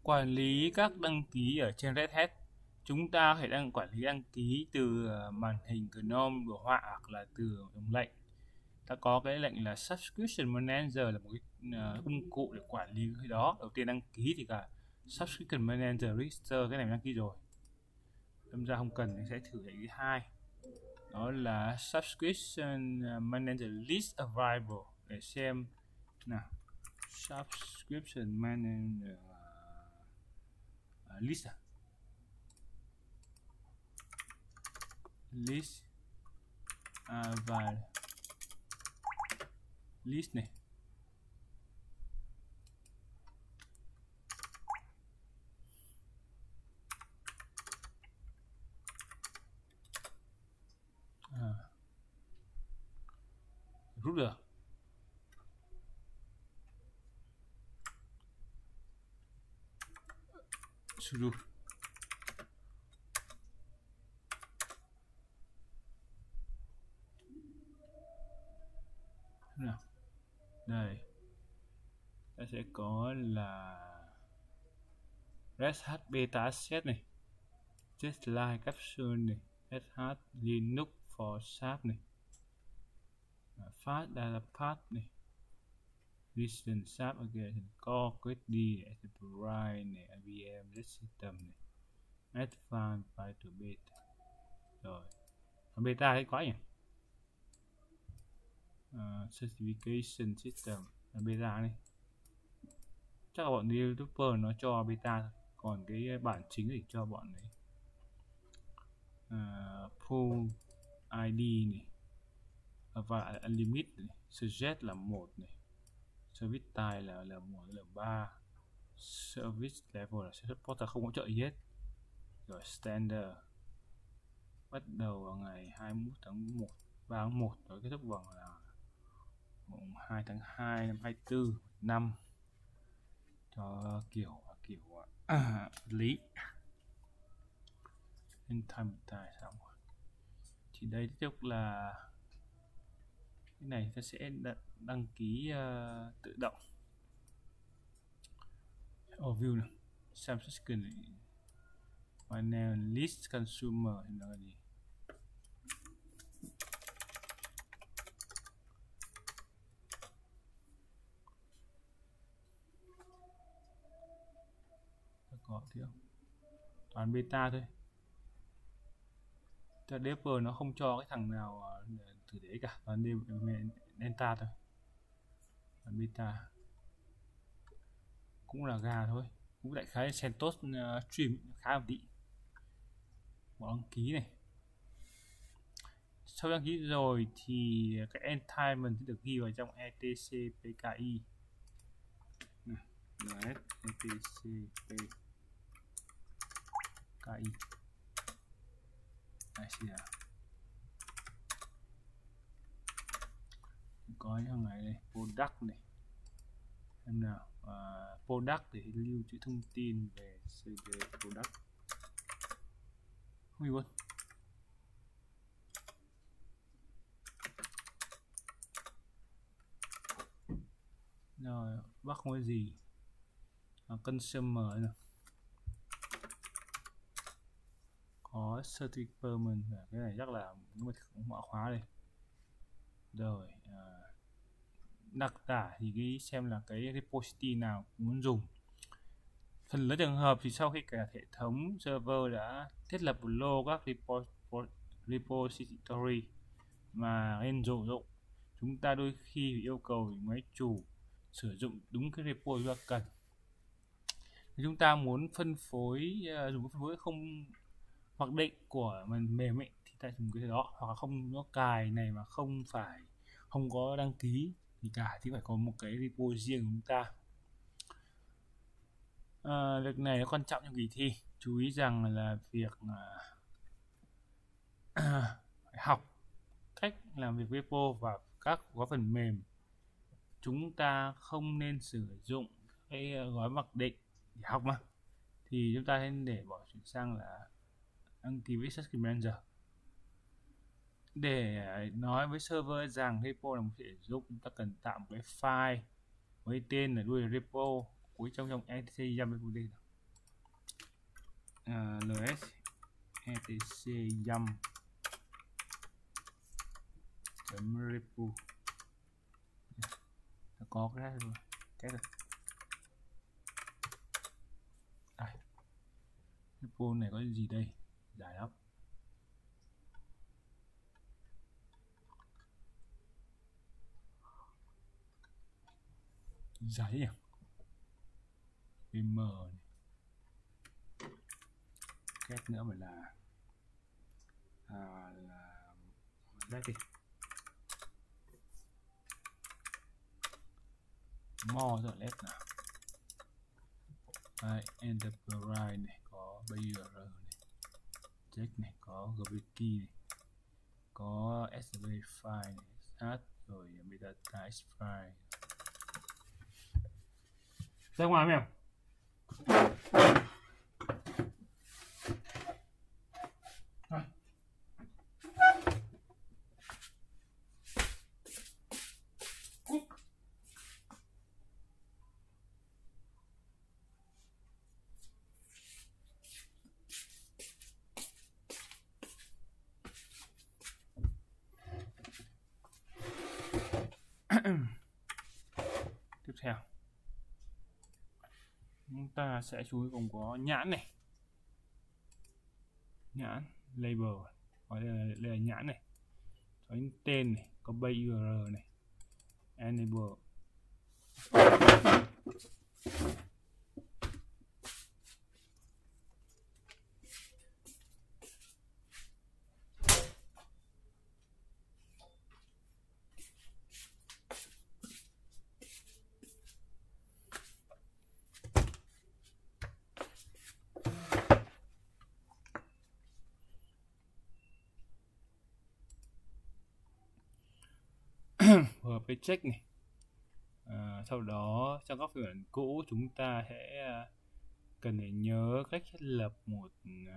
Quản lý các đăng ký ở trên Red Hat. Chúng ta có thể quản lý đăng ký từ màn hình GNOME đồ họa hoặc là từ đồng lệnh. Ta có cái lệnh là Subscription Manager là một cái công cụ để quản lý cái đó. Đầu tiên đăng ký thì cả Subscription Manager Register cái này đăng ký rồi. Đâm ra không cần thì sẽ thử cái thứ hai. Đó là Subscription Manager List Available để xem nào. Subscription Manager list list và list này rút được sudo nào. Đây ta sẽ có là Red Hat Beta Asset này, Jetline Capsule này, Red Hat Linux for SAP này, Fast Data Path này, Recent SAP Again, Core QD, Enterprise này, IBM Z System này, Advanced Python Beta. Rồi, beta hay quá nhỉ? Certification System beta này. Chắc là bọn developer nó cho beta thôi. Còn cái bản chính thì cho bọn này Pool ID này và limit này, suggest là 1 này, service type là 1 là 3, service level là support là không hỗ trợ gì hết. Rồi standard bắt đầu vào ngày 21 tháng 1 3 tháng 1 rồi kết thúc vào là 2 tháng 2 năm 24 năm cho kiểu lý nên time tài xong rồi. Thì đây tiếp tục là cái này ta sẽ đăng ký tự động overview này, subscription panel list consumer là gì. Có thiếu toàn beta thôi, developer nó không cho cái thằng nào thử đấy cả, toàn delta thôi. Toàn beta cũng là gà thôi, cũng đại khái CentOS stream khá là tí. Bỏ đăng ký này, sau đăng ký rồi thì cái entitlement sẽ được ghi vào trong etc pki này, etc pki đây là có những này đây, product này em nào, product để lưu trữ thông tin về CD product không luôn. Rồi bác không có gì, consumer này có certificate cái này chắc là mã khóa đây. Rồi đặc tả thì cái xem là cái repository nào muốn dùng. Phần lớn trường hợp thì sau khi cả hệ thống server đã thiết lập một lô các repository mà nên sử dụng, chúng ta đôi khi phải yêu cầu máy chủ sử dụng đúng cái repo chúng ta cần. Nếu chúng ta muốn phân phối dùng cái phân phối không mặc định của mình mềm ấy, thì ta dùng cái đó, hoặc là không nó cài này mà không có đăng ký thì cả thì phải có một cái repo riêng của chúng ta. Việc này nó quan trọng trong kỳ thi. Chú ý rằng là việc phải học cách làm việc với repo và các gói phần mềm. Chúng ta không nên sử dụng cái gói mặc định để học mà, thì chúng ta nên để bỏ chuyển sang là đăng ký với Subscription Manager. Để nói với server rằng repo là một thể dụng, chúng ta cần tạo một cái file với tên là đuôi repo cuối trong etc. ls etc yum repo có cái rồi cái rồi repo này có gì đây, dài lắm. Giấy à, vm này. Kết nữa phải là đây đi more rồi let nào. Đây, enterprise này có BR này, check này có gvk này, có sv file này, sát rồi metadata file. Ra ngoài mèo. Tiếp theo chúng ta sẽ chú ý gồm có nhãn này, nhãn label, và đây là nhãn này, có những tên này, có base URL này, enable hợp với check này. Sau đó trong các phiên bản cũ chúng ta sẽ cần phải nhớ cách thiết lập một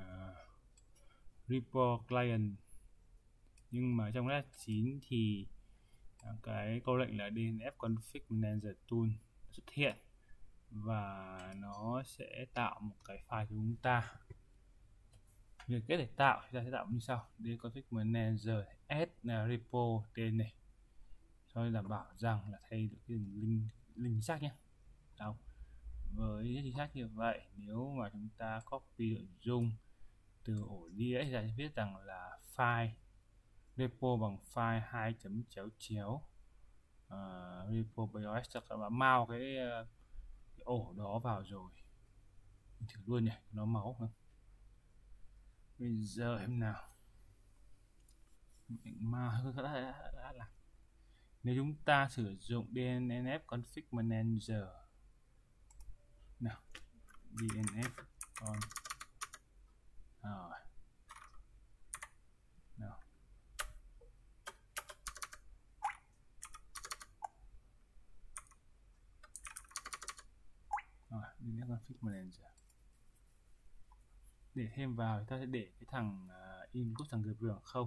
report client, nhưng mà trong Red 9 thì cái câu lệnh là DNF config manager tool xuất hiện và nó sẽ tạo một cái file cho chúng ta. Việc cách để tạo chúng ta sẽ tạo như sau: DNF config manager add repo tên này, cho đảm bảo rằng là thay được cái link xác nhé. Đâu, với chính xác như vậy, nếu mà chúng ta copy nội dung từ ổ đĩa thì ta sẽ viết rằng là file repo bằng file 2 chấm chéo chéo repo BOS, chắc là mau cái ổ đó vào rồi. Mình thử luôn nhỉ, nó máu không? Bây giờ em nào mà đã làm. Nếu chúng ta sử dụng DNF config manager nào, DNF con rồi nào, DNF config manager để thêm vào, ta sẽ để cái thằng input thằng gập bằng không,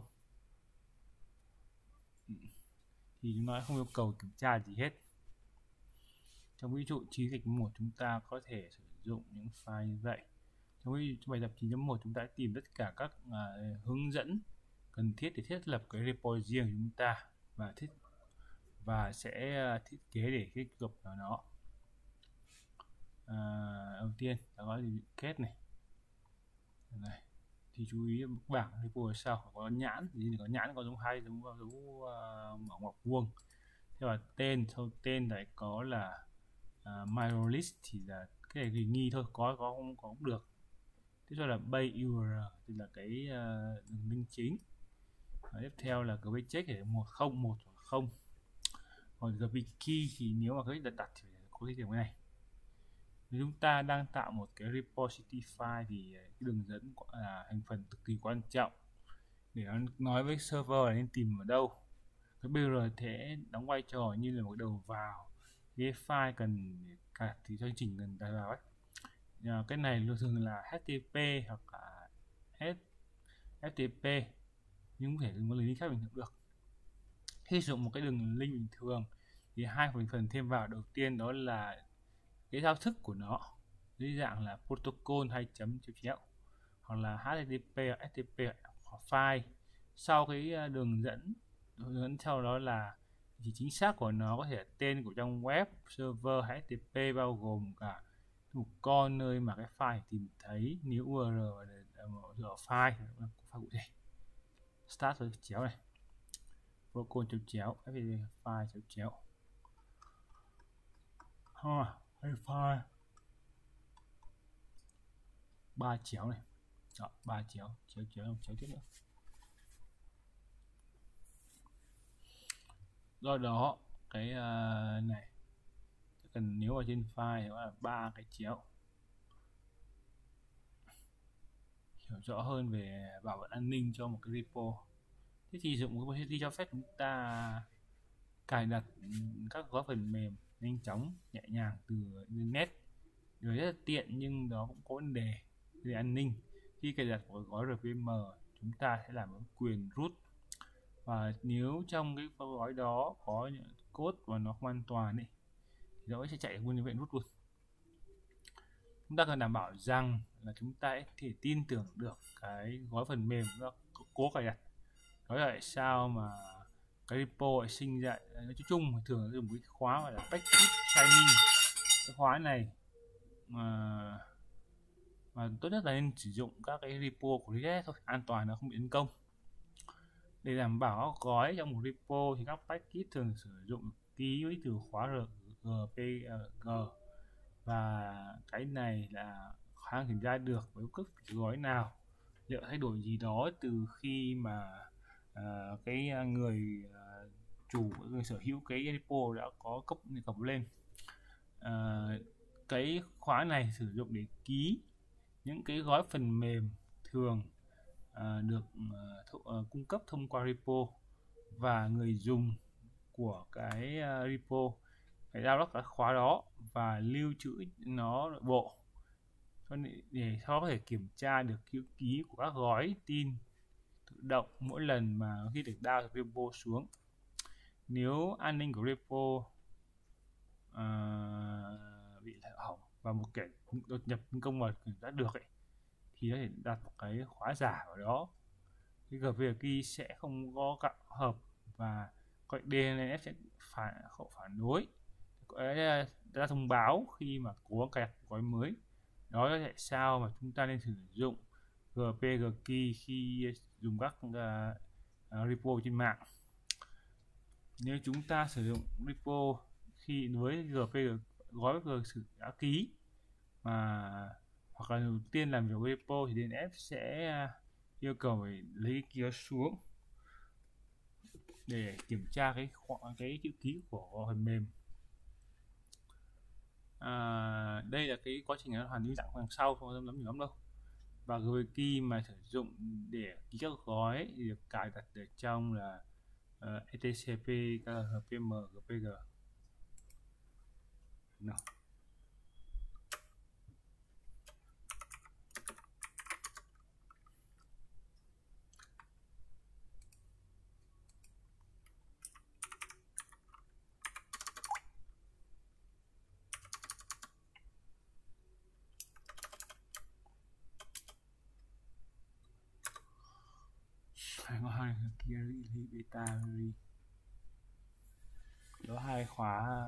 thì nó không yêu cầu kiểm tra gì hết. Trong ví dụ 9.1 chúng ta có thể sử dụng những file như vậy. Trong bài tập 9.1 chúng ta tìm tất cả các hướng dẫn cần thiết để thiết lập cái repo riêng của chúng ta và sẽ thiết kế để cái gộp vào nó. Đầu tiên ta có kết này, thì chú ý bảng repo ở sau có nhãn, thì có nhãn có giống hai dấu mở ngoặc vuông. Thế và tên, sau tên này có là myrolist, thì là cái này thì nghi thôi, có không có cũng được. Tiếp theo là base URL, thì là cái đường link chính. Và tiếp theo là cái check để 101 hoặc 0. Còn gvk thì nếu mà cái đặt thì có cái này. Nếu chúng ta đang tạo một cái repository file thì cái đường dẫn là thành phần cực kỳ quan trọng để nó nói với server là nên tìm ở đâu. Cái BR sẽ đóng vai trò như là một đầu vào cái file cần cả thì chương trình cần tải vào ấy. Cái này thường là HTTP hoặc là FTP, nhưng có thể dùng một link khác bình thường được. Khi sử dụng một cái đường link bình thường thì hai thành phần thêm vào, đầu tiên đó là cái giao thức của nó dưới dạng là protocol hay chấm chéo chéo, hoặc là HTTP hoặc FTP hoặc file. Sau cái đường dẫn sau đó là chỉ chính xác của nó, có thể là tên của trang web, server, HTTP, bao gồm cả một con nơi mà cái file tìm thấy, nếu URL ở file cụ thể. Start với chéo này, protocol chéo FTP file chéo file 3 chéo này. Đó, 3 chéo tiếp nữa. Do đó cái này cần, nếu ở trên file đó là 3 cái chéo. Hiểu rõ hơn về bảo mật an ninh cho một cái repo. Thế thì dụng Opacity cho phép chúng ta cài đặt các gói phần mềm nhanh chóng, nhẹ nhàng từ internet. Điều rất là tiện, nhưng đó cũng có vấn đề về an ninh. Khi cài đặt một gói RPM, chúng ta sẽ làm quyền root, và nếu trong cái gói đó có những code và nó không an toàn ấy, thì nó sẽ chạy nguyên vẹn root luôn. Chúng ta cần đảm bảo rằng là chúng ta có thể tin tưởng được cái gói phần mềm nó cố cài đặt. Đó là tại sao mà cái repo lại sinh ra, nói chung thường dùng cái khóa gọi là package signing. Cái khóa này mà tốt nhất là nên sử dụng các cái repo của Red Hat thôi, an toàn, nó không bị tấn công. Để đảm bảo gói trong một repo thì các package thường sử dụng ký với từ khóa RPG, và cái này là khả năng kiểm tra được với bất kỳ gói nào liệu thay đổi gì đó từ khi mà cái người người sở hữu cái repo đã có cập lên. Cái khóa này sử dụng để ký những cái gói phần mềm thường được cung cấp thông qua repo, và người dùng của cái repo phải download cái khóa đó và lưu trữ nó nội bộ để sau có thể kiểm tra được chữ ký của các gói tin tự động mỗi lần mà khi được download repo xuống. Nếu an ninh của repo bị hỏng và một kẻ đột nhập tấn công vào kiểm soát được ấy, thì có thể đặt một cái khóa giả vào đó. Cái GPG key sẽ không có hợp và gọi DNS sẽ phản đối, ra thông báo khi mà cố cài đặt gói mới. Đó là tại sao mà chúng ta nên sử dụng GPG key khi dùng các repo trên mạng. Nếu chúng ta sử dụng repo khi với GPG gói sử đã ký mà hoặc là đầu tiên làm việc với repo, thì DNS sẽ yêu cầu phải lấy cái key xuống để kiểm tra cái chữ ký của phần mềm. Đây là cái quá trình nó hoàn dưới dạng đằng sau, không lắm nhiều lắm đâu. Và GPG key mà sử dụng để ký các gói thì được cài đặt ở trong là etcp rpm gpg. Nào. Có hai kia beta đó, hai khóa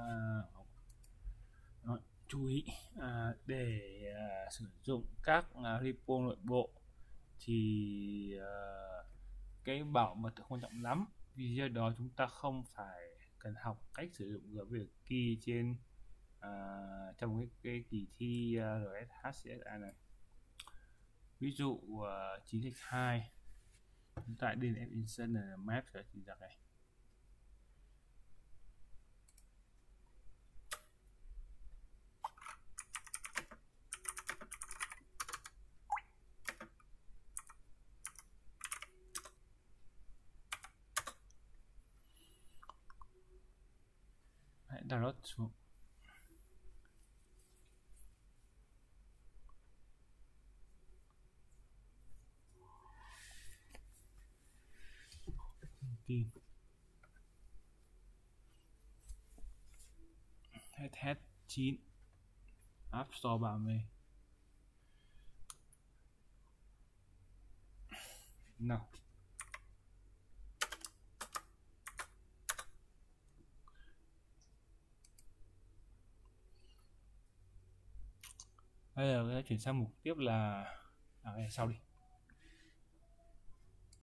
chú ý để sử dụng các repo nội bộ thì cái bảo mật quan trọng lắm. Vì do đó chúng ta không phải cần học cách sử dụng GPG key trên trong cái kỳ thi RSHCSA này. Ví dụ 9x2 chúng ta DNS Insertion Map sẽ chỉ ra này. Hãy download xuống. Tin Head 9 App Store 30. nào. Bây giờ chuyển sang mục tiếp là sau đi.